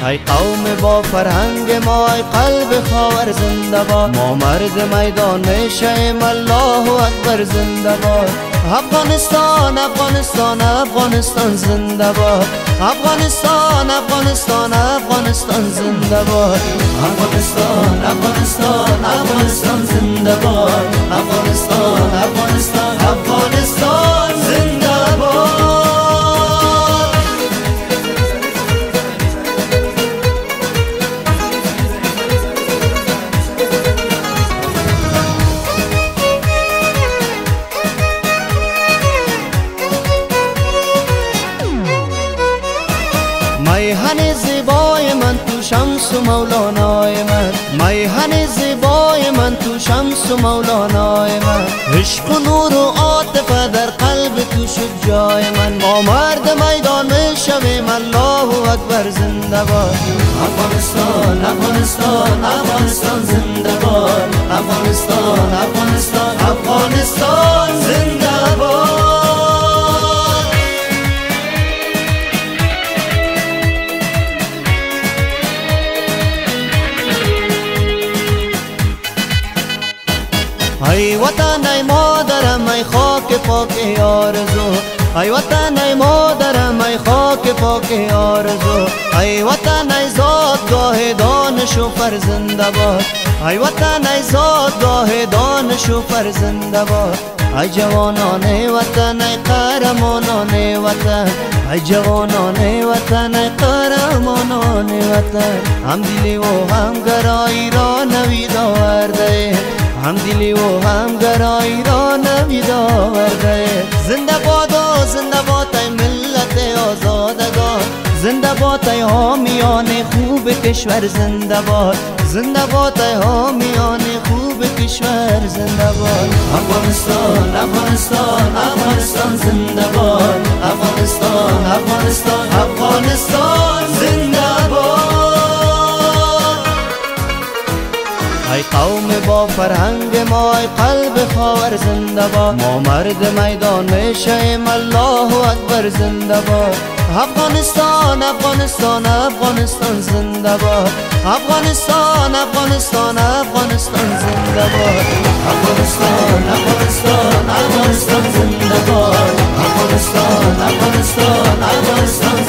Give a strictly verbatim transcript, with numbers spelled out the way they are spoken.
ای قوم با فرهنگ ما، ای قلب خاور زنده باد. ما مرد میدان میشیم، الله اکبر زنده باد. افغانستان افغانستان افغانستان زنده باد. افغانستان افغانستان افغانستان زنده باد. افغانستان افغانستان افغانستان زنده باد. افغانستان افغانستان افغانستان زنده باد. میهن زیبای من تو شمس و مولانای من، میهن زیبای من تو شمس و مولانای من. عشق و نور و عاطفه در قلب تو شد جای من. ما مرد میدان میشویم، الله اکبر زنده باد. افغانستان افغانستان افغانستان زنده باد. افغانستان افغانستان افغانستان زنده باد. ای وطن ای مادرم، ای خاک پاک آرزو. ای وطن ای مادرم، ای خاک پاک آرزو. ای وطن ای زادگاه دانش و فرزنده باد. ای وطن ای زادگاه دانش و فرزنده باد. ای جوانان وطن، ای قهرمانان وطن. ای جوانان وطن، ای قهرمانان وطن. هم دلی و هم گرایی را نوید آورده، هم دلی و هم گرایی را نوید آورده. زنده باد و زنده باد ای ملت آزادگان. زنده باد ای حامیان خوب کشور زنده باد. زنده باد ای حامیان خوب کشور زنده باد. افغانستان افغانستان افغانستان زنده باد. افغانستان افغانستان افغانستان زنده باد. ای قوم با فرهنگ ما، ای قلب خاور زنده باد. ما مرد میدان میشیم، الله اکبر زنده باد. افغانستان افغانستان افغانستان زنده باد. افغانستان افغانستان افغانستان زنده باد. افغانستان افغانستان افغانستان زنده باد. افغانستان افغانستان افغانستان